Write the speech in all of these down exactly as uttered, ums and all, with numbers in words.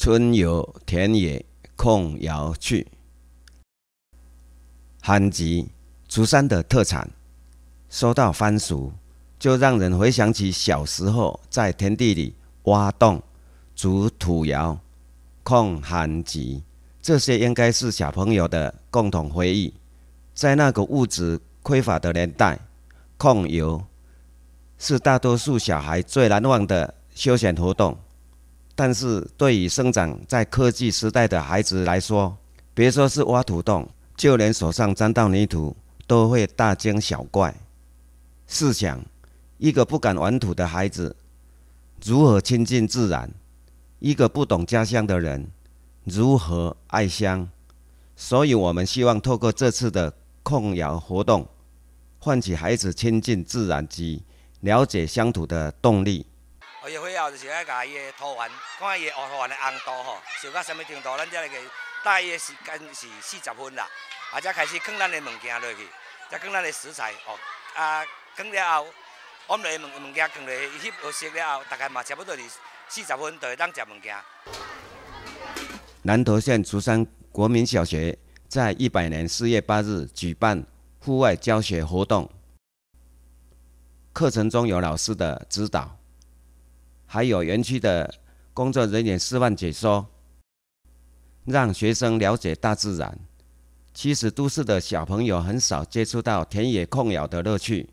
春游田野控窑去。番薯，竹山的特产。说到番薯，就让人回想起小时候在田地里挖洞、筑土窑、控番薯，这些应该是小朋友的共同回忆。在那个物质匮乏的年代，控窑是大多数小孩最难忘的休闲活动。但是对于生长在科技时代的孩子来说，别说是挖土洞，就连手上沾到泥土都会大惊小怪。试想，一个不敢玩土的孩子如何亲近自然？一个不懂家乡的人如何爱乡？所以我们希望透过这次的控窑活动，唤起孩子亲近自然及了解乡土的动力。 哦，伊火后就是爱甲伊的土源，看伊的土源的温度吼，烧到什么程度，咱才来个大约时间是四十分啦，啊，才开始放咱的物件落去，才放咱的食材哦，啊，放了后，我们的物物件放落去翕熟了后，大概嘛差不多是四十分就会当食物件。 南投县竹山国民小学在一百年四月八日举办户外教学活动，课程中有老师的指导，还有园区的工作人员示范解说，让学生了解大自然。其实都市的小朋友很少接触到田野控窑的乐趣。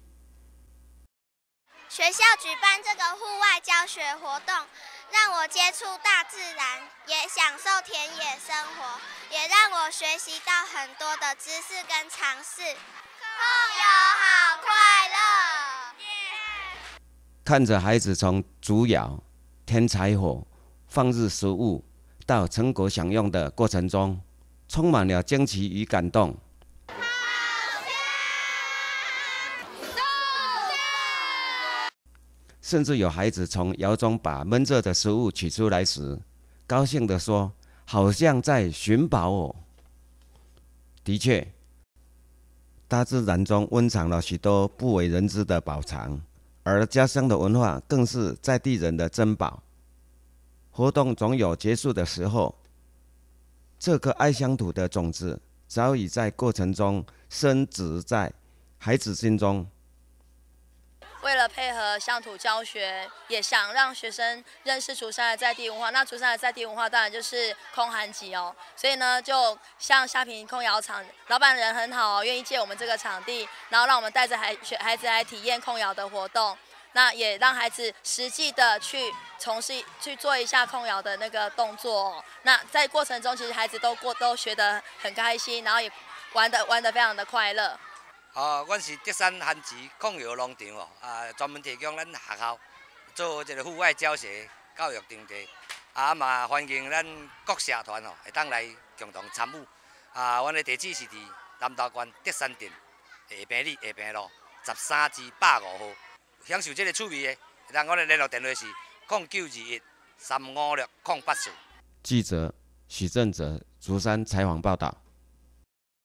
学校举办这个户外教学活动，让我接触大自然，也享受田野生活，也让我学习到很多的知识跟常识。控窑好快乐！ 看着孩子从竹窑、添柴火、放入食物到成果享用的过程中，充满了惊奇与感动。甚至有孩子从窑中把闷热的食物取出来时，高兴地说：“好像在寻宝哦！”的确，大自然中温藏了许多不为人知的宝藏，而家乡的文化更是在地人的珍宝。活动总有结束的时候，这颗爱乡土的种子早已在过程中深植在孩子心中。 为了配合乡土教学，也想让学生认识竹山的在地文化。那竹山的在地文化当然就是控番薯哦，所以呢，就像虾平控窑厂老板人很好，愿意借我们这个场地，然后让我们带着孩学孩子来体验控窑的活动。那也让孩子实际的去从事去做一下控窑的那个动作哦。那在过程中，其实孩子都过都学得很开心，然后也玩得玩得非常的快乐。 哦，阮是德山番薯控窑农场哦，啊，专门提供咱学校做一个户外教学教育场地，啊嘛欢迎咱各社团哦会当来共同参与。啊，阮的地址是伫南投县德山镇下坪里下坪路十三至百五号。享受这个趣味的，咱我的联络电话是零九二一三五六零八四。 记者许正哲，竹山采访报道。